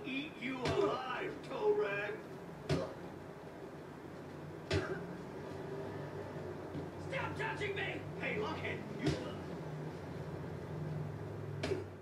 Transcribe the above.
eat you alive, toe rag. Stop touching me! Hey, Luckhead, you...